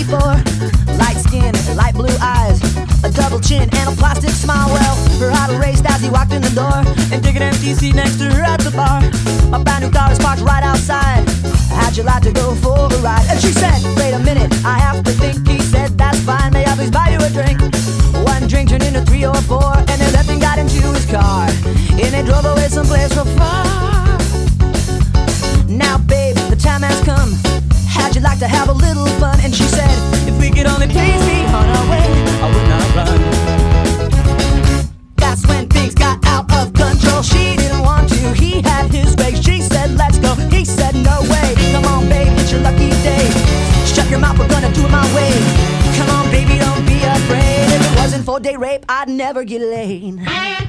before. Light skin, light blue eyes, a double chin and a plastic smile. Well, her heart raced as he walked in the door and took an empty seat next to her at the bar. A brand new car is parked right outside. How'd you like to go for a ride? And she said, wait a minute, I have to think. He said, that's fine, may I please buy you a drink? One drink turned into 3 or 4, and they left and got into his car, and they drove away someplace real far. Now babe, the time has come. How'd you like to have a little fun? And she said, if we could only please be on our way, I would not run. That's when things got out of control. She didn't want to, he had his way. She said, let's go, he said, no way. Come on babe, it's your lucky day. Shut your mouth, we're gonna do it my way. Come on baby, don't be afraid. If it wasn't for date rape, I'd never get laid.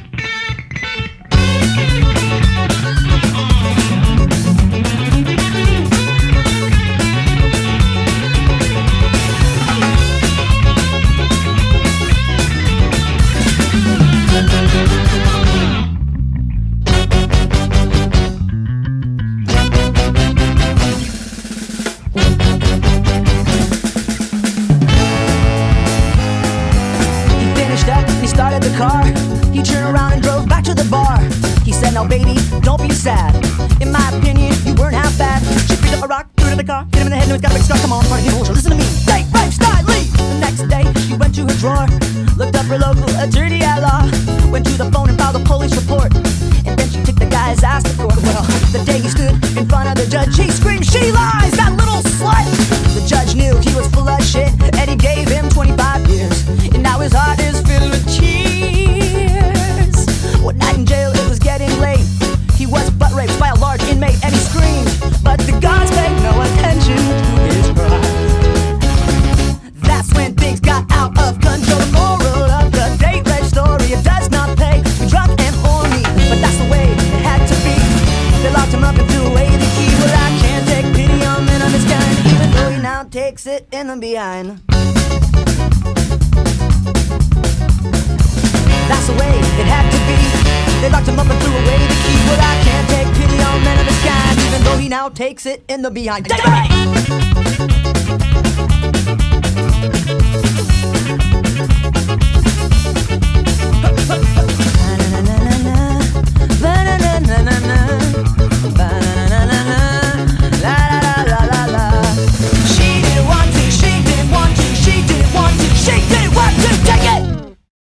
Started the car, he turned around and drove back to the bar. He said, now baby, don't be sad. In my opinion, you weren't half bad. She picked up a rock, threw it in the car, hit him in the head, and he's got a big scar. Come on, party people, listen to me. Date rape style, leave. The next day, she went to her drawer, looked up her local attorney at law, went to the phone and filed a police report, and then she took the guy's ass to court. Well, the day he stood in front of the judge, he screamed, she lies, that little slut. The judge knew he was full of shit, and he gave him 25 years, and now his heart is filled with tears. One night in jail, it was getting late. He was butt raped by a large inmate, and he screamed, but the guards paid no attention to his cry. That's when things got out of control. The moral of the date rape story, it does not pay to be drunk and horny, but that's the way it had to be. They locked him up and threw away the key. Well, I can't take pity on men of his kind, even though he now takes it in the behind. That's the way it had to be. They locked him up and threw away the key. Well, I can't take pity on men of his kind, even though he now takes it in the behind. Take it away!